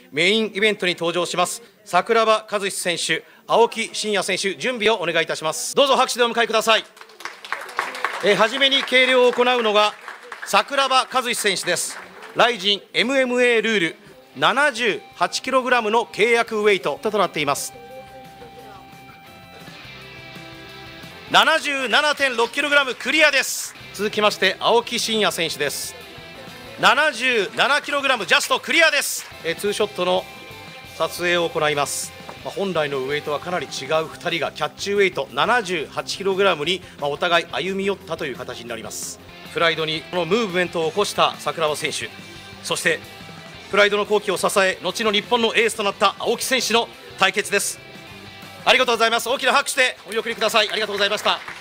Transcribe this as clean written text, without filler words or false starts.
メインイベントに登場します桜庭和志選手、青木真也選手、準備をお願いいたします。どうぞ拍手でお迎えください。はじめに計量を行うのが桜庭和志選手です。ライジン MMA ルール 78kg の契約ウェイトとなっています。 77.6kg クリアです。続きまして青木真也選手です。 77kg ジャストクリアです。ツーショットの撮影を行います。本来のウェイトはかなり違う2人がキャッチウェイト 78kg にお互い歩み寄ったという形になります。プライドにこのムーブメントを起こした桜庭選手、そしてプライドの好機を支え後の日本のエースとなった青木選手の対決です。ありがとうございます。大きな拍手でお見送りください。ありがとうございました。